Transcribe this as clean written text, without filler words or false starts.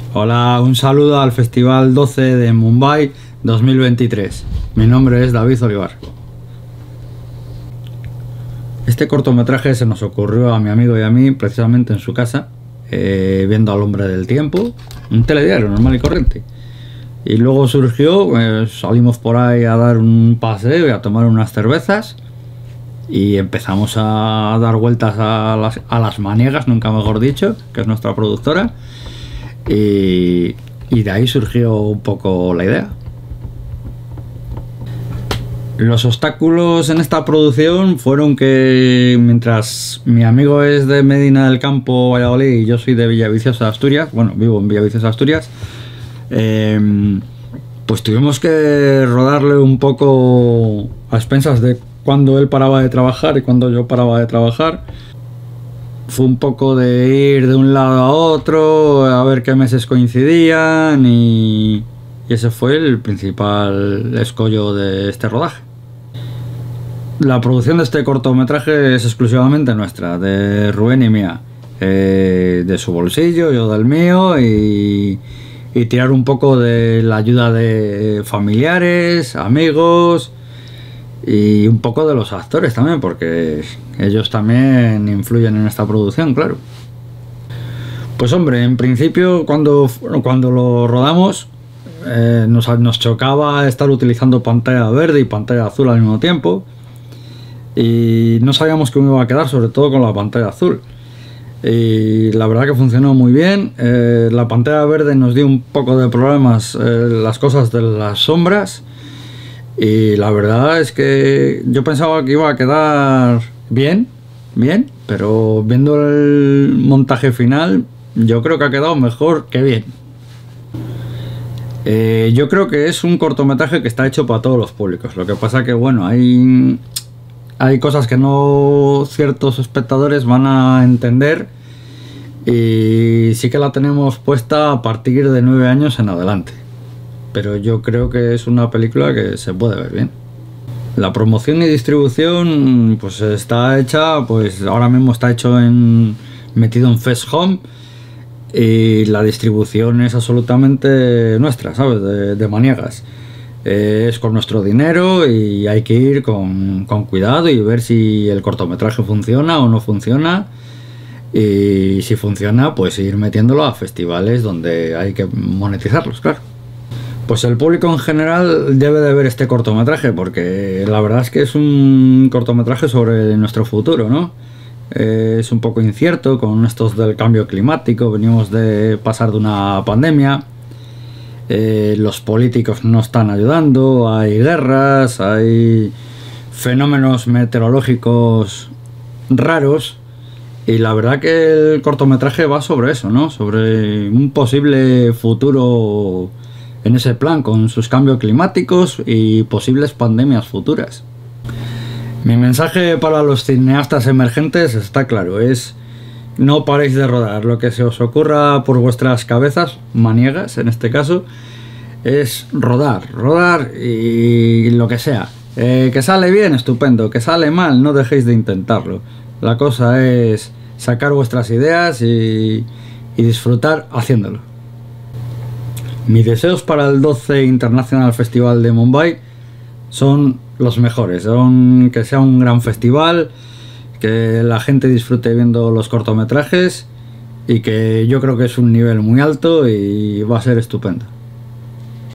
Hola, un saludo al Festival 12 de Mumbai 2023. Mi nombre es David Olivar. Este cortometraje se nos ocurrió a mi amigo y a mí precisamente en su casa, viendo Al hombre del tiempo, un telediario normal y corriente. Y luego surgió, salimos por ahí a dar un paseo y a tomar unas cervezas y empezamos a dar vueltas a las maniegas, nunca mejor dicho, que es nuestra productora. Y de ahí surgió un poco la idea. Los obstáculos en esta producción fueron que mientras mi amigo es de Medina del Campo, Valladolid, y yo soy de Villaviciosa, Asturias, bueno, vivo en Villaviciosa, Asturias, pues tuvimos que rodarle un poco a expensas de cuando él paraba de trabajar y cuando yo paraba de trabajar. Fue un poco de ir de un lado a otro, a ver qué meses coincidían y ese fue el principal escollo de este rodaje. La producción de este cortometraje es exclusivamente nuestra, de Rubén y mía, de su bolsillo, yo del mío y tirar un poco de la ayuda de familiares, amigos y un poco de los actores también, porque ellos también influyen en esta producción, claro. Pues hombre, en principio cuando lo rodamos nos chocaba estar utilizando pantalla verde y pantalla azul al mismo tiempo y no sabíamos cómo iba a quedar, sobre todo con la pantalla azul. Y la verdad que funcionó muy bien. La pantalla verde nos dio un poco de problemas, las cosas de las sombras. Y la verdad es que yo pensaba que iba a quedar bien, pero viendo el montaje final, yo creo que ha quedado mejor que bien. Yo creo que es un cortometraje que está hecho para todos los públicos. Lo que pasa que, bueno, hay cosas que no ciertos espectadores van a entender y sí que la tenemos puesta a partir de 9 años en adelante. Pero yo creo que es una película que se puede ver bien. La promoción y distribución pues está hecha, pues ahora mismo está hecho metido en Fest Home y la distribución es absolutamente nuestra, ¿sabes? De maniegas. Es con nuestro dinero y hay que ir con cuidado y ver si el cortometraje funciona o no funciona. Y si funciona, pues ir metiéndolo a festivales donde hay que monetizarlos, claro. Pues el público en general debe de ver este cortometraje porque la verdad es que es un cortometraje sobre nuestro futuro, ¿no? Es un poco incierto con estos del cambio climático, venimos de pasar de una pandemia, los políticos no están ayudando, hay guerras, hay fenómenos meteorológicos raros y la verdad que el cortometraje va sobre eso, ¿no? Sobre un posible futuro en ese plan, con sus cambios climáticos y posibles pandemias futuras. Mi mensaje para los cineastas emergentes está claro, es no paréis de rodar, lo que se os ocurra por vuestras cabezas, maniegas en este caso, es rodar y lo que sea. Que sale bien, estupendo, que sale mal, no dejéis de intentarlo. La cosa es sacar vuestras ideas y disfrutar haciéndolo. Mis deseos para el 12 International Festival de Mumbai son los mejores, son que sea un gran festival, que la gente disfrute viendo los cortometrajes y que yo creo que es un nivel muy alto y va a ser estupendo.